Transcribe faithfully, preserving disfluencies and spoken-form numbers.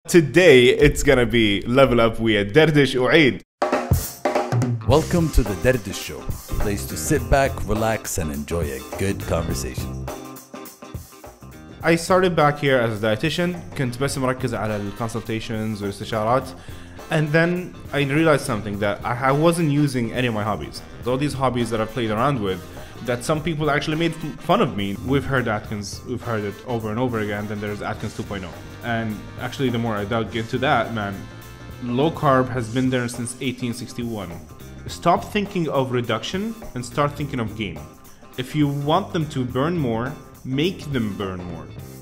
Today it's gonna be level up with Dardish وعيد. Welcome to the Dardish Show, a place to sit back, relax, and enjoy a good conversation. I started back here as a dietitian. كنت بس مركز على ال consultations والاستشارات. And then I realized something, that I wasn't using any of my hobbies. All these hobbies that I've played around with, that some people actually made fun of me. We've heard Atkins, we've heard it over and over again. Then there's Atkins two point oh. And actually the more I dug into that, man, low carb has been there since eighteen sixty-one. Stop thinking of reduction and start thinking of gain. If you want them to burn more, make them burn more.